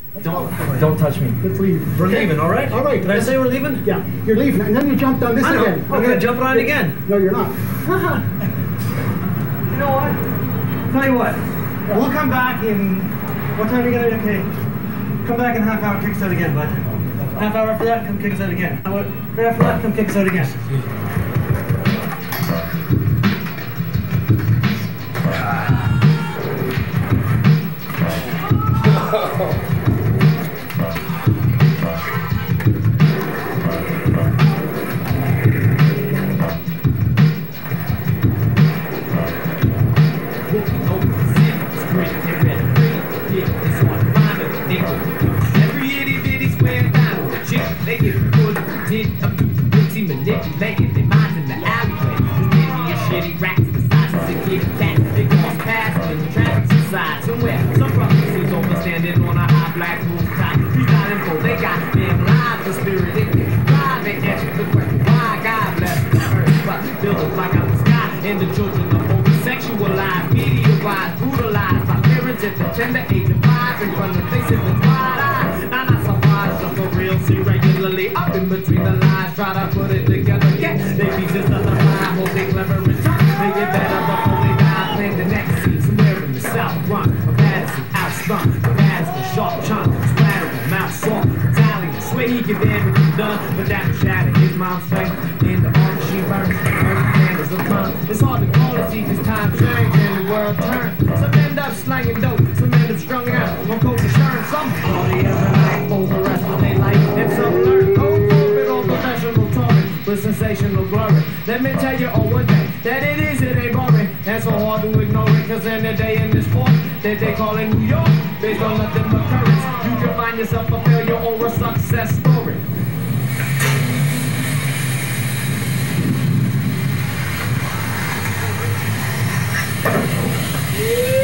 Don't touch me. Let's leave. We're leaving, all right? All right. Did I say we're leaving? Yeah, you're leaving, and then you jumped on this I know. again. I'm gonna jump on it again. No, you're not. You know what? Tell you what. We'll come back in. What time are you gonna? Okay. Come back in a half hour. Kick us out again, bud. Half hour after that, come kick us out again. Right after that, come kick us out again. Manipulating their minds in the alleyway. There's plenty of shitty rats besides the security cats. They cross paths when the traffic's inside somewhere. Some brothers is overstanding on a high black rooftop. We got info, they got damn lives, the spirit they can drive. They answer the question, why God bless the earth, but buildings like out the sky. And the children are over-sexualized, media-wise, brutalized by parents at the tender age of 5 in front of faces with wide eyes. Now not surprised, but for real, see regularly up in between the lines, try to put it together. Yeah, they pieces of the rhyme, hope they clever and tough. Make it better before they die. Plan the next scene somewhere in the South Run. A Madison outstrung, a Madison sharp chunk, splattering, mouth soft, Italian. Swear he can damage it done, but that would shatter his mom's faith. In the arm she burns, every candles of fun. It's hard to call to see this time change and the world turn. Some end up slanging dope, some end up strung out. One coat of shirt, some party every night for the rest of their life. And some learn code for it on professional talking with sensational glory. Let me tell you all one day that it ain't boring. And so hard to ignore it, cause in the day in this sport that they call in New York, based on nothing but courage, you can find yourself a failure or a success story. Yeah.